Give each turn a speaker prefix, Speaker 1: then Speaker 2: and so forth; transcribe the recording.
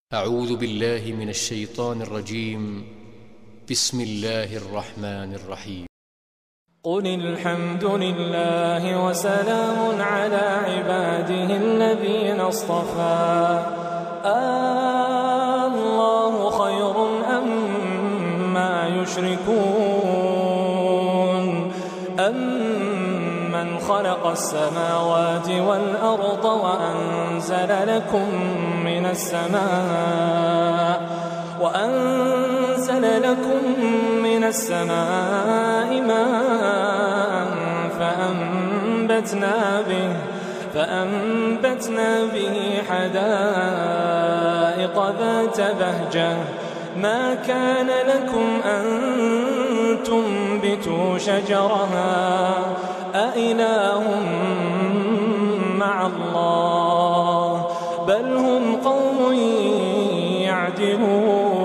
Speaker 1: أعوذ بالله من الشيطان الرجيم. بسم الله الرحمن الرحيم.
Speaker 2: قل الحمد لله وسلام على عباده الذين اصطفى الله خير أما يشركون أمن خلق السماوات والأرض وأنزل لكم من السماء ماء فأنبتنا به حدائق ذات بهجة ما كان لكم أن تنبتوا شجرها أإله مع الله بل هم قوم يعدلون.